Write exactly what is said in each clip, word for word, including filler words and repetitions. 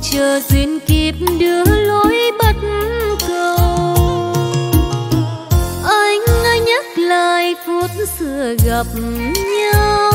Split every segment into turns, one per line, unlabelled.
chờ duyên kiếp đưa lối bắt cầu. Anh ơi nhắc lại phút xưa gặp nhau,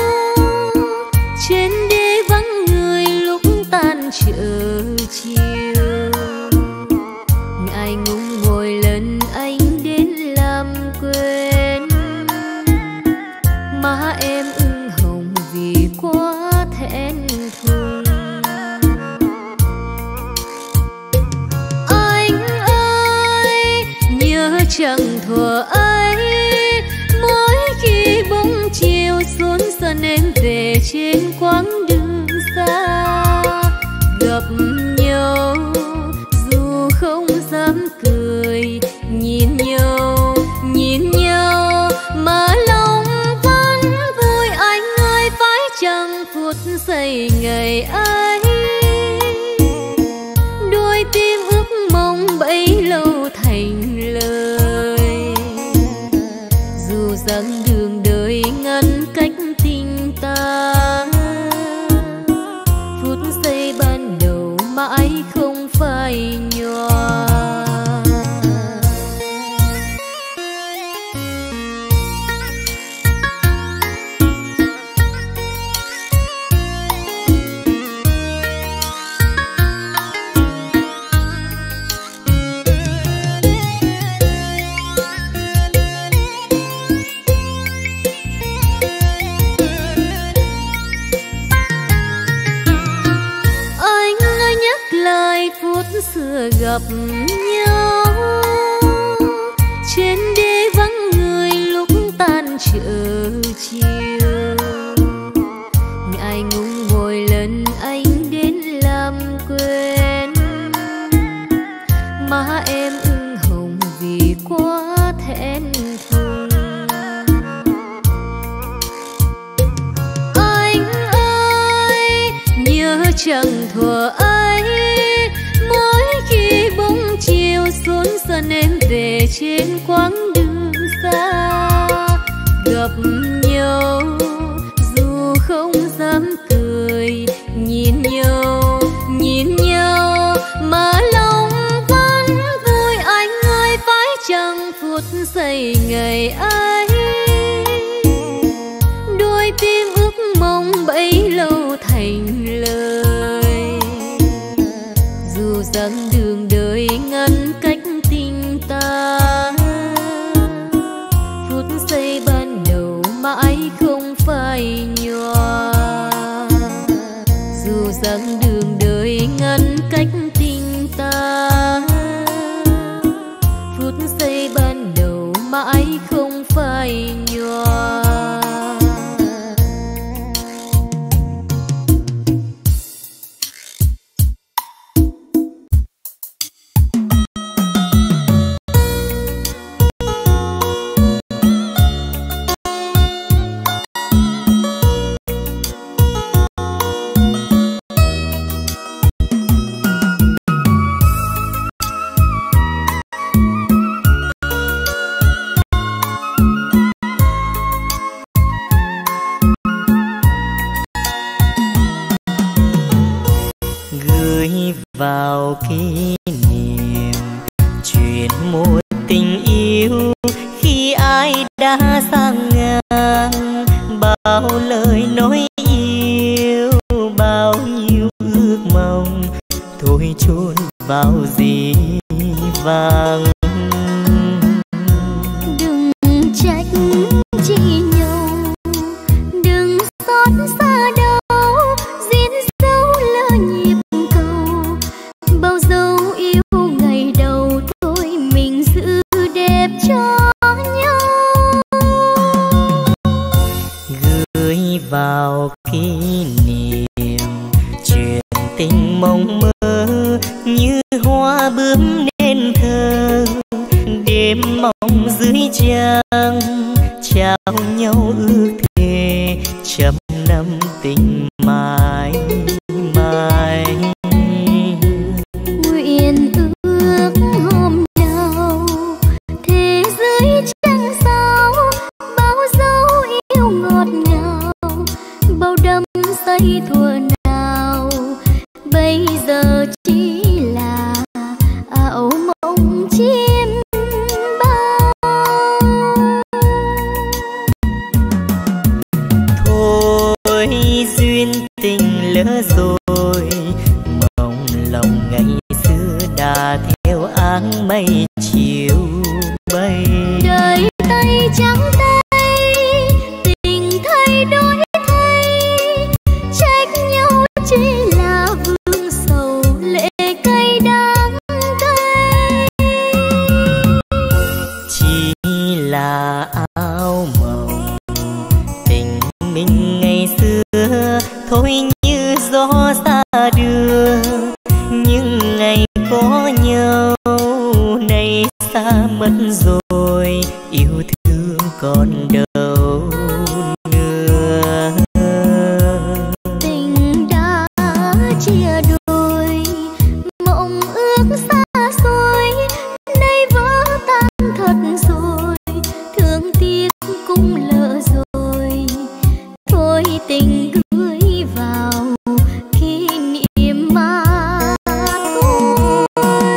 trên đê vắng người lúc tan chợ chiều. Ngại ngùng ngồi lần anh đến làm quên, má em ửng hồng vì quá thẹn thùng. Anh ơi nhớ chẳng thuở ấy, mỗi khi bóng chiều xuống sân em về trên quãng đường xa. Gặp nhau dù không dám cười, nhìn nhau nhìn nhau mà lòng vẫn vui. Anh ơi phải chăng phút giây ngày ấy, đôi tim ước mong bấy lâu thành lời. Dù rằng đường đời ngăn cách tình ta, phút giây ban đầu mãi không phai nhòa. Xưa gặp nhau, trên đê vắng người lúc tan chợ chiều. Ngại ngùng ngồi lần anh đến làm quên, má em ửng hồng vì quá thẹn thùng. Anh ơi nhớ chẳng thuở ấy, mỗi khi bóng chiều xuống sân em về trên quãng đường xa. Gặp nhau dù không dám cười, nhìn nhau nhìn nhau mà lòng vẫn vui. Anh ơi phải chăng phút giây ngày ấy, đôi tim ước mong bấy lâu thành lời. Dù rằng đường đời ngăn cách tình ta, phút giây ban đầu mãi không phai nhòa. Dù rằng đường đời ngăn cách tình ta, phút giây ban đầu mãi không phai nhòa.
Vào kỷ niệm chuyện một tình yêu khi ai đã sang ngang. Bao lời nói yêu, bao nhiêu ước mong thôi chôn vào dĩ vãng.
Đừng trách chị nhau, đừng xót xa đâu, diễn dấu lỡ nhịp cầu. Bao dấu yêu ngày đầu thôi mình giữ đẹp cho nhau.
Gửi vào kỷ niệm chuyện tình mộng mơ, như hoa bướm nên thơ. Đêm mong dưới trăng trao nhau ước thề, trăm năm tình mãi mãi.
Nguyện ước hôm nào thế giới trăng sao, bao dấu yêu ngọt ngào, bao đắm say thuở nào bây giờ
nhớ rồi. Mộng lòng ngày xưa đã theo áng mây chiều bay.
Đời tay trắng tay, tình thay đổi thay, trách nhau chỉ là vương sầu lệ cay đắng cay.
Chỉ là áo mộng tình mình ngày xưa thôi như gió xa đưa. Nhưng ngày có nhau nay xa mất rồi, yêu thương còn đâu nữa.
Tình đã chia đôi, mộng ước xa xôi, nay vỡ tan thật rồi, thương tiếc cũng lỡ rồi. Thôi tình gửi vào kỷ niệm mà thôi.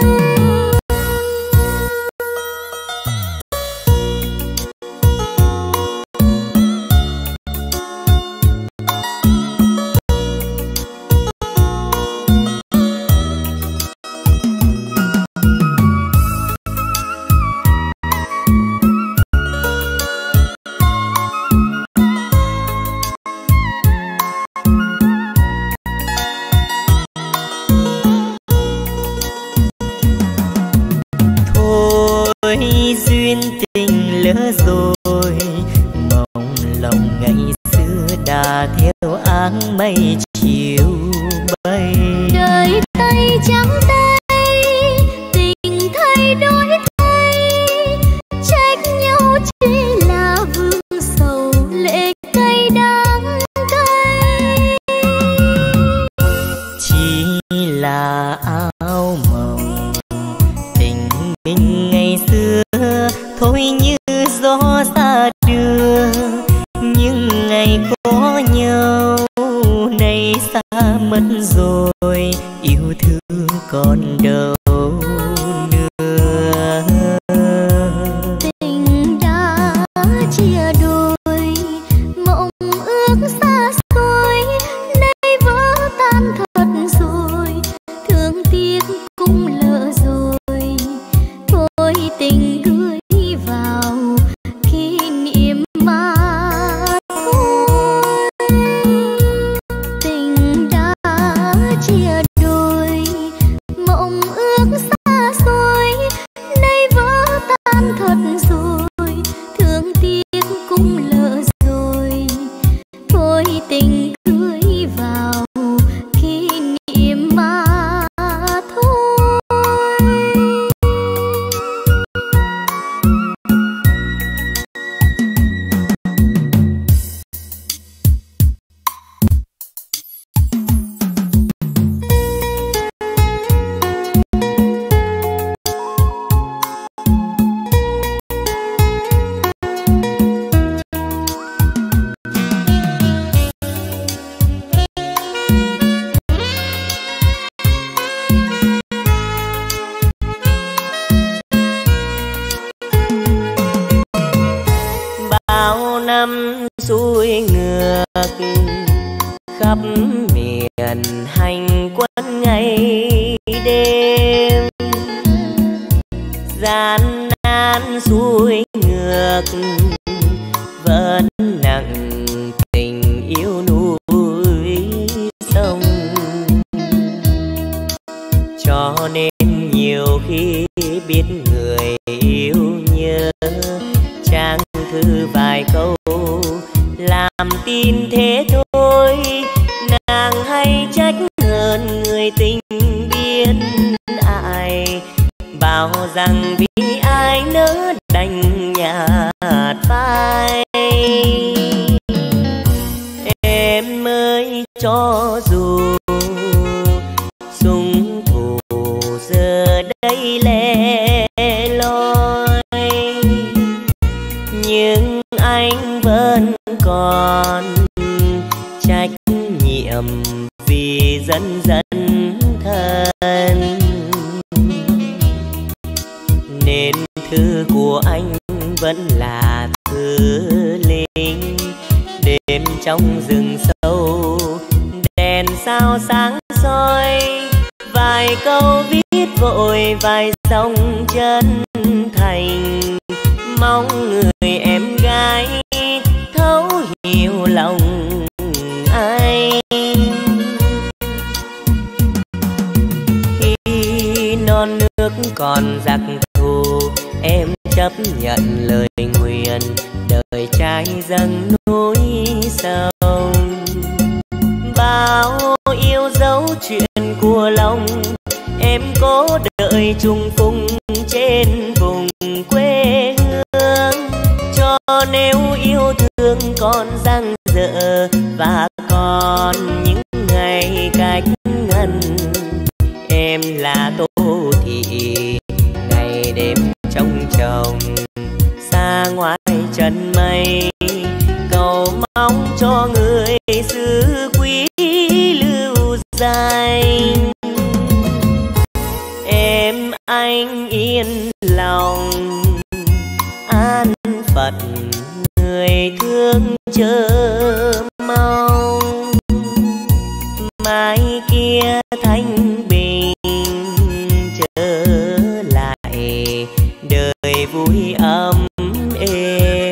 Duyên tình lỡ rồi, mộng lòng ngày xưa đã theo áng mây chiều bay.
Đời tay trắng tay, tình thay đổi thay, trách nhau chỉ là vương sầu lệ cay đắng cay.
Chỉ là áo mộng tình mình ngày xưa thôi như gió xa đưa. Nhưng ngày có nhau nay xa mất rồi, yêu thương còn đâu nữa.
Tình đã chia đôi, mộng ước xa xôi, nay vỡ tan thật rồi, thương tiếc cũng lỡ rồi. Thôi tình gửi vào kỷ niệm mà thôi. Tình đã chia đôi, mộng ước xa xôi, nay vỡ tan thật rồi, thương tiếc cũng lỡ rồi. Thôi tình gửi vào kỷ niệm mà thôi.
Bao năm xuôi ngược khắp miền hành quân ngày đêm, gian nan xuôi ngược vẫn nặng tình yêu núi sông. Cho nên nhiều khi biết người yêu nhớ, trang thư vài câu làm tin thế thôi. Nàng hay trách hơn người tình biết ai, bảo rằng vì ai nỡ đành nhạt phai. Em ơi cho dù súng thủ giờ đây lẻ loi, nhưng anh vẫn còn trách nhiệm vì dân dân thân. Nên thư của anh vẫn là thư linh, đêm trong rừng sâu đèn sao sáng soi, vài câu viết vội vài dòng chân thành, mong người em gái thấu hiểu lòng anh. Khi non nước còn giặc thù, em chấp nhận lời nguyền, đời trai dâng núi sông. Bao yêu dấu chuyện của lòng, em cố đợi chung phùng trên vùng quê hương. Cho nếu yêu thương còn dang dở và còn những ngày cách ngần, em là Tô Thị ngày đêm trông chồng xa ngoài chân mây, cầu mong cho người xứ quý lưu danh. Em anh yên lòng an phận, người thương chờ mong mai kia thanh bình trở lại, đời vui ấm êm.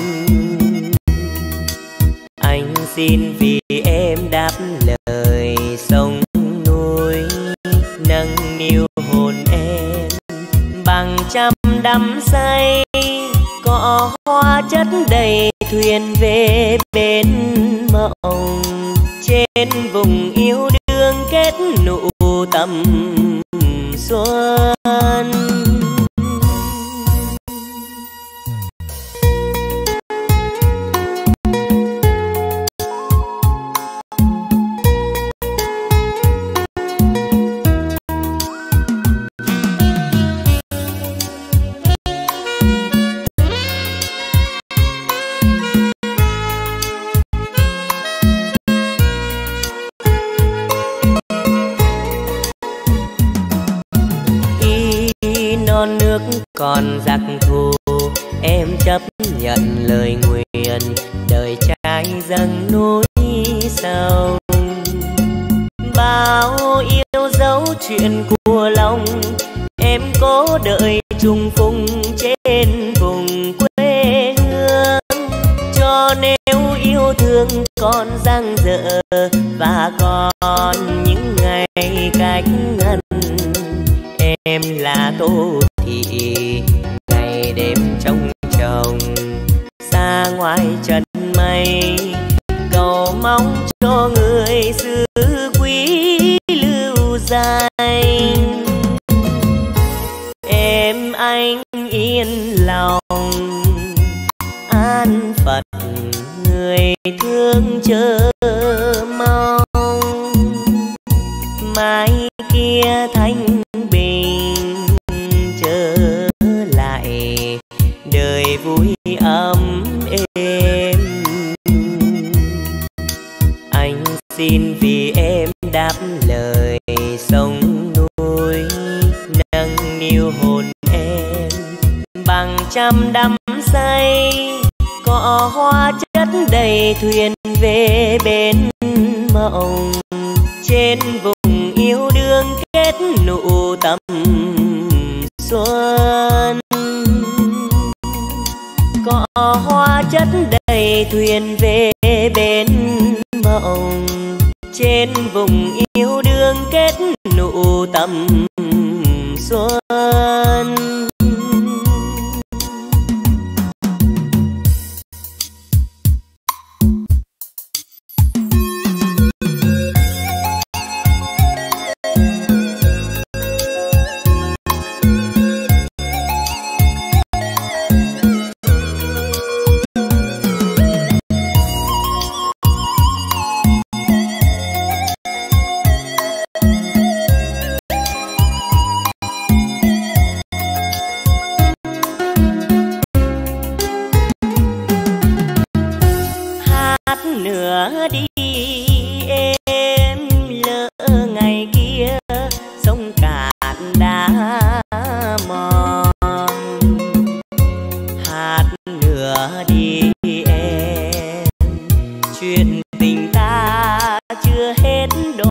Anh xin vì em đáp lời sông núi, nâng niu hồn em bằng trăm đắm say. Cỏ hoa chất đầy thuyền về bên mộng, trên vùng yêu đương kết nụ tầm xuân. Non nước còn giặc thù, em chấp nhận lời nguyền, đời trai dâng núi sông. Bao yêu dấu chuyện của lòng, em cố đợi chung phùng trên vùng quê hương. Cho nếu yêu thương còn dang dở và còn những ngày cách ngần, em là Tô Thị ngày đêm trông chồng xa ngoài chân mây, cầu mong cho người xứ quý lưu danh. Em anh yên lòng an phận, người thương chờ mong mai kia thanh bình trở lại, đời vui ấm êm. Anh xin vì em đáp lời sông núi, nâng niu hồn em bằng trăm đắm say. Cỏ hoa chất đầy thuyền về bên mộng, trên vùng yêu đương kết nụ tầm xuân. Cỏ hoa chất đầy thuyền về bên mộng, trên vùng yêu đương kết nụ tầm xuân. Nữa đi em, lỡ ngày kia sông cạn đã mòn. Hát nữa đi em, chuyện tình ta chưa hết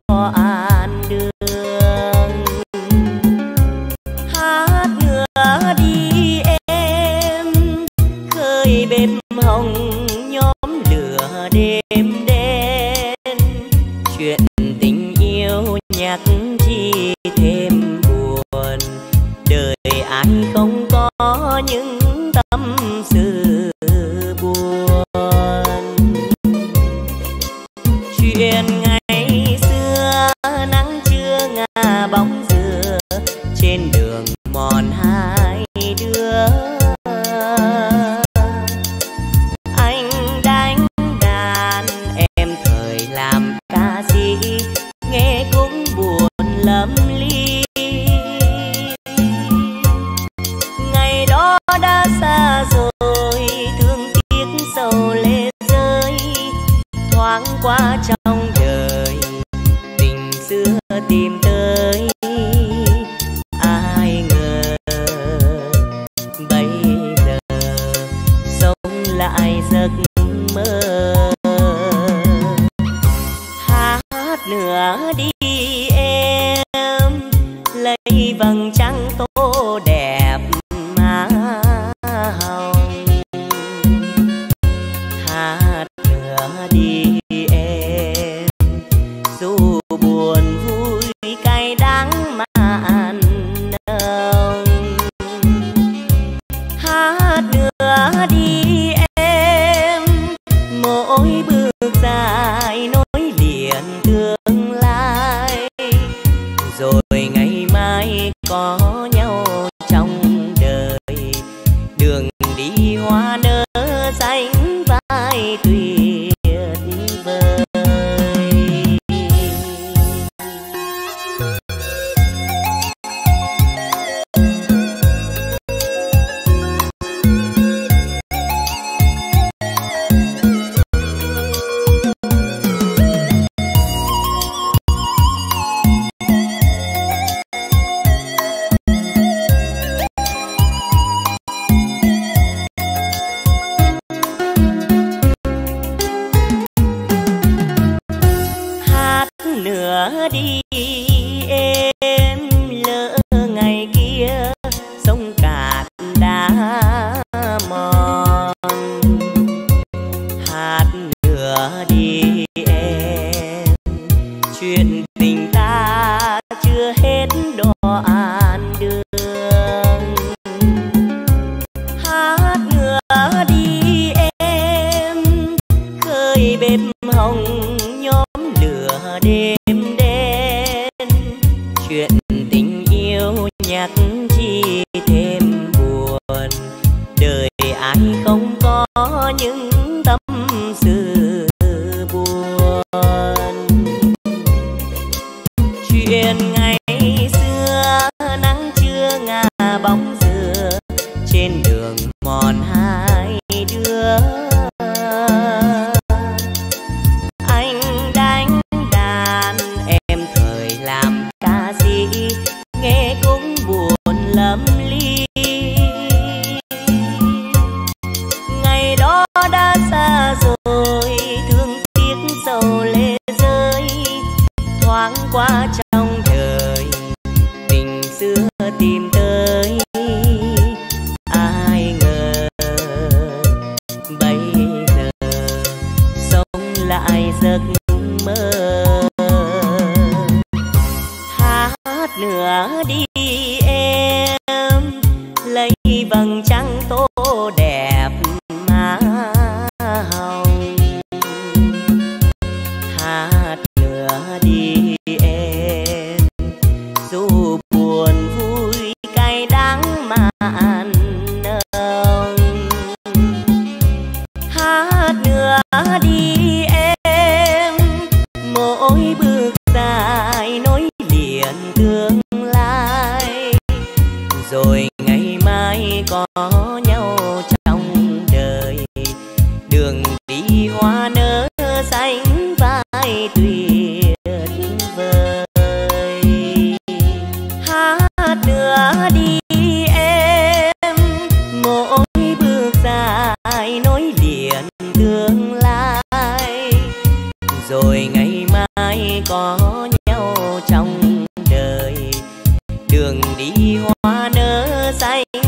nhắc chi thêm buồn. Đời ai không có những tâm sự buồn. Chuyện ngày xưa nắng trưa ngả bóng dừa trên đường mòn hai đứa. Anh đánh đàn em thời làm ca sĩ, nghe cũng buồn lắm ly. Ngày đó đã xa rồi, thương tiếc sầu lệ rơi thoáng qua trong đời. Tình xưa tìm tới ai ngờ bây giờ sống lại giấc mơ. Hát nữa đi em, lấy vầng trăng tô đẹp má hồng. Hát nữa đi em, dù buồn vui cay đắng mặn nồng. Hát nữa đi em, mỗi bước dài nối liền tương lai. Rồi ngày mai có nhau trong đời, đường đi hoa nở xanh vai tuyệt vời. Nữa đi em, lỡ ngày kia sông cạn đá mòn. Hát nữa đi em, chuyện tình ta chưa hết đoạn đường. Hát nữa đi em, khơi bếp hồng nhóm lửa đêm đen. Chuyện tình yêu nhắc chi thêm buồn. Đời ai không có những tâm sự buồn. Chuyện ngày xưa nắng trưa ngả bóng dừa trên đường mòn hai đứa. Anh đánh đàn em thời làm ca sĩ, nghe cũng buồn lắm ly. Ngày đó đã xa rồi, thương tiếc sầu lệ rơi thoáng qua trong đời. Tình xưa tìm tới ai ngờ bây giờ sống lại giấc mơ. Hát nữa đi em, lấy vầng trăng tô đẹp má hồng. Hát nữa đi em, dù buồn vui cay đắng mặn nồng. Hát nữa đi em, mỗi bước dài nối liền tương lai. Rồi ngày mai có nhau trong đời, đường đi hoa nở xanh vai tuyệt vời. Hát nữa đi em, mỗi bước dài nối liền tương lai. Rồi ngày mai có nhau trong đời, đường đi hoa nở xanh